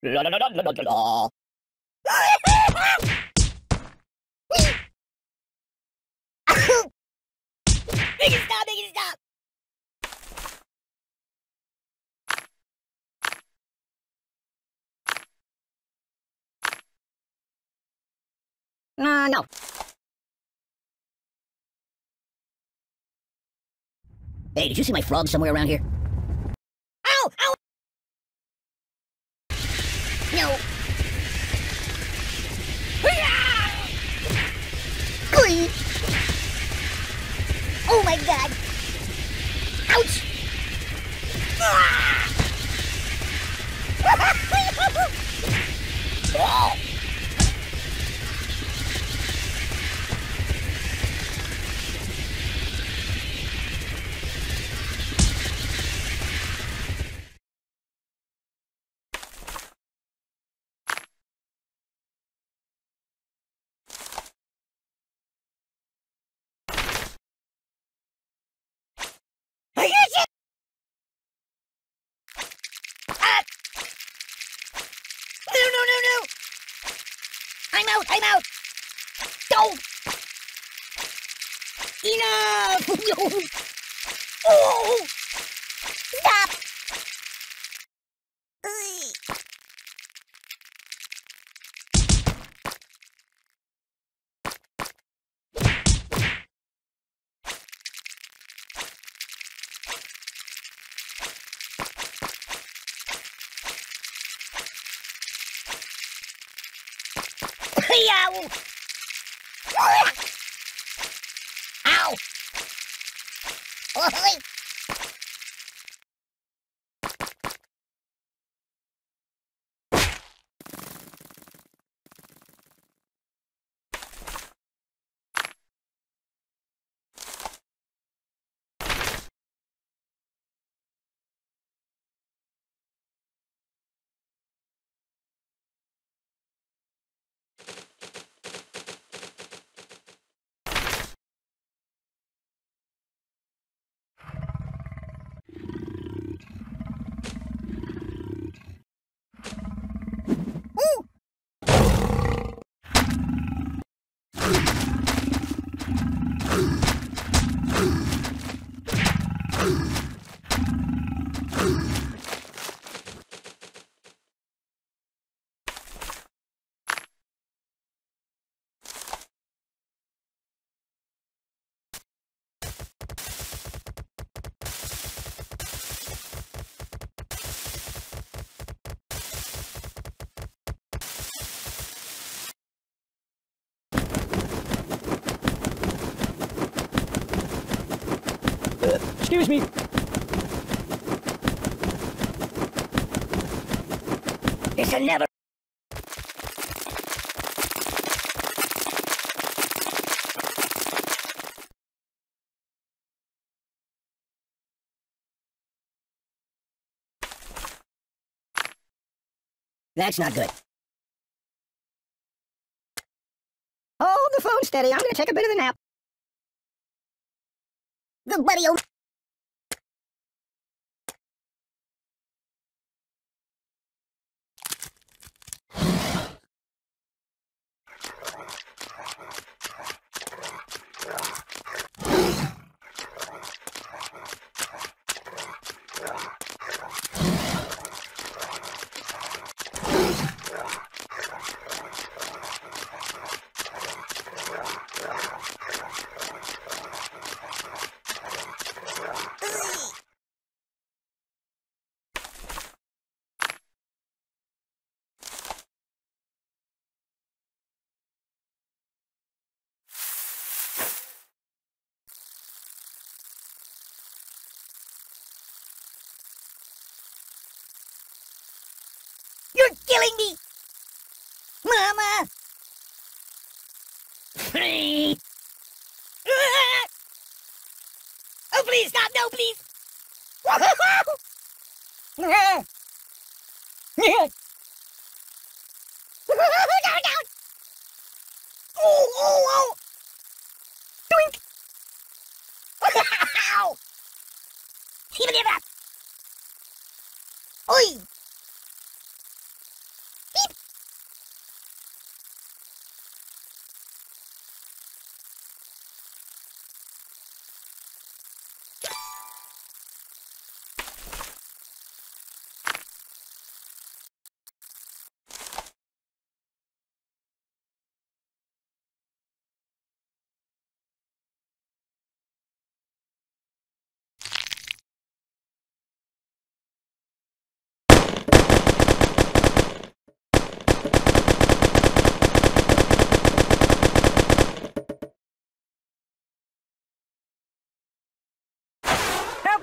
La la la la la la la. Make it stop! Make it stop! No. Hey, did you see my frog somewhere around here? Ow! Ow! No. Oh my god! Ouch! Oh. No! I'm out! Go! Enough! No! Oh! Stop! Ow! Ow! Oi! Excuse me. This'll never. That's not good. Hold the phone steady. I'm gonna take a bit of a nap. Good buddy. You're killing me! Mama! Oh, please, stop! No, please! Down, down! Oh! Doink! Ow! Give it up! Oi!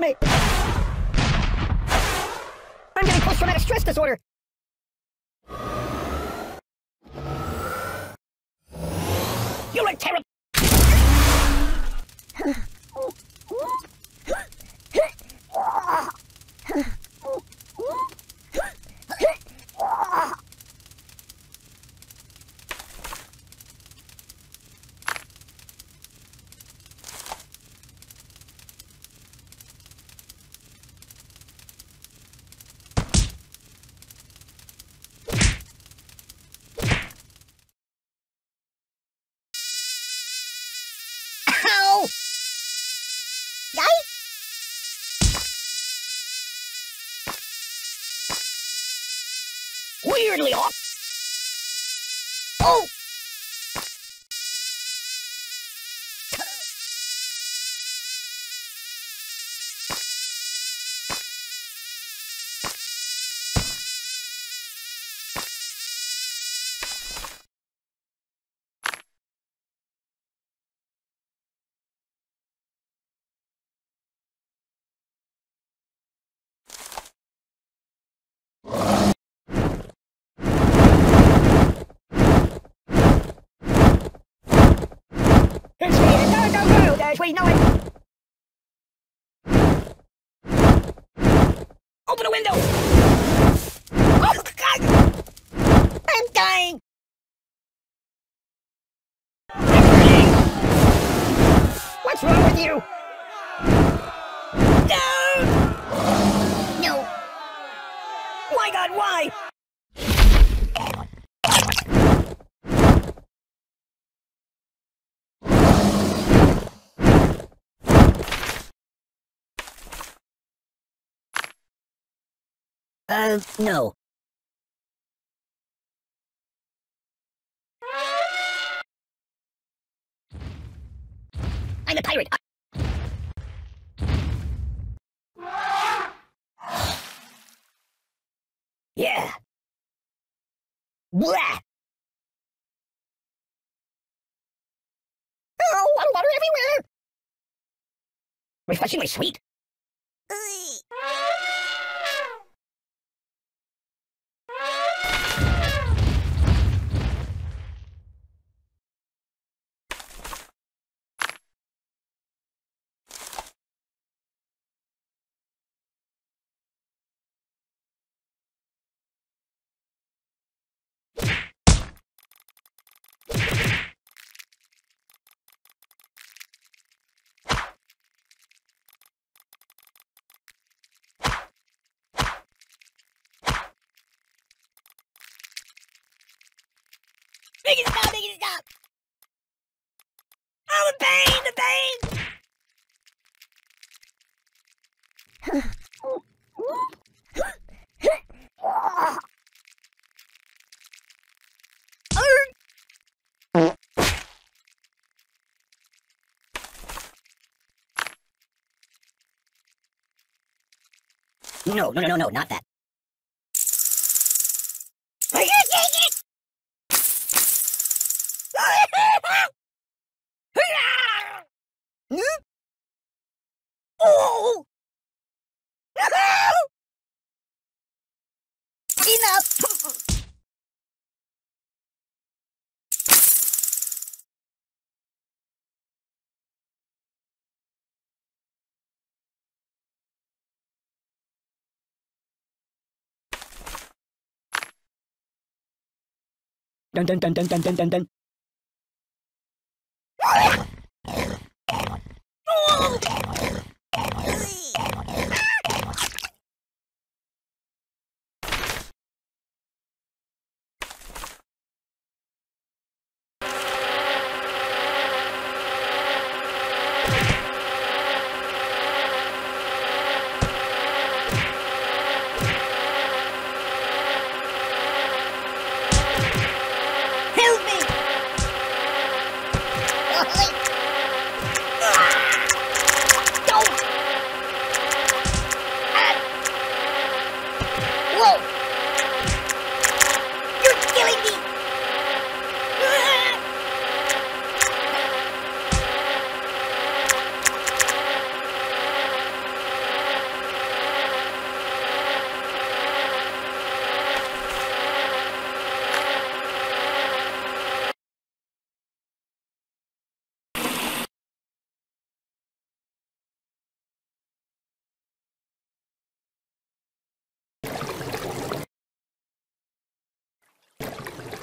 me! I'm getting post-traumatic stress disorder! You're a terrible... Ow! Weirdly off. Oh! It's me! Go, guys! We know it! Open the window! Oh, God! I'm dying! I'm burning! What's wrong with you? No! No! Why, God, why? No. I'm a pirate. Yeah. Blah! Oh, water everywhere! Refreshingly sweet. Make it stop! Make it stop! Oh, the pain! The pain! No, not that. I can't take it! Oh! Enough! Dun dun dun dun dun dun dun dun. Help me!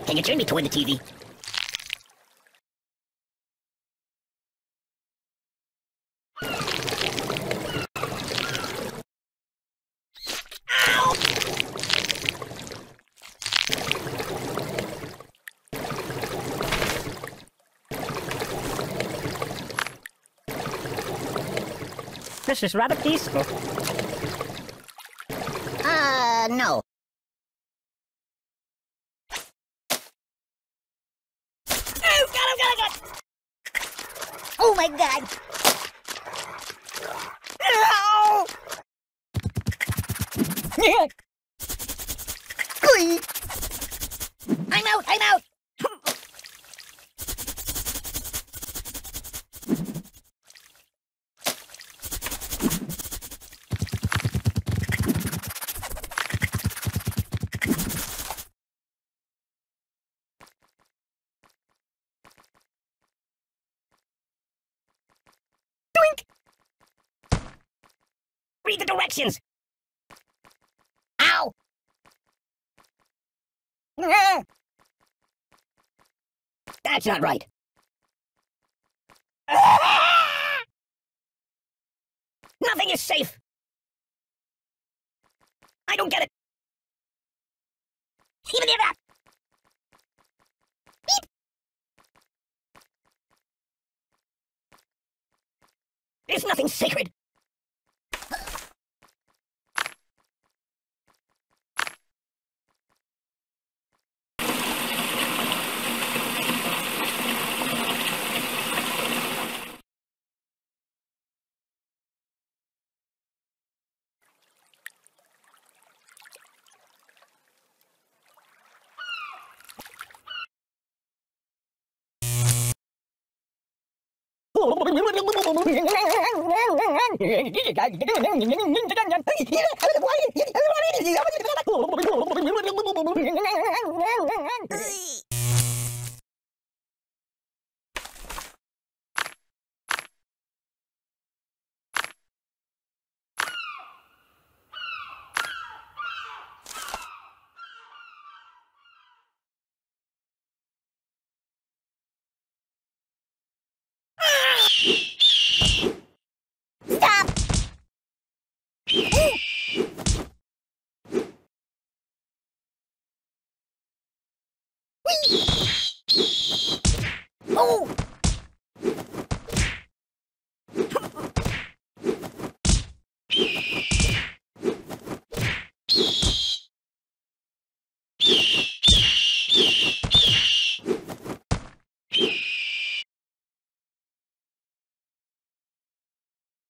Can you turn me toward the TV? This is rather peaceful. No. Oh, got him! Oh my God! No! I'm out! Read the directions! Ow! That's not right. Nothing is safe! I don't get it! Even if that! Beep! There's nothing sacred!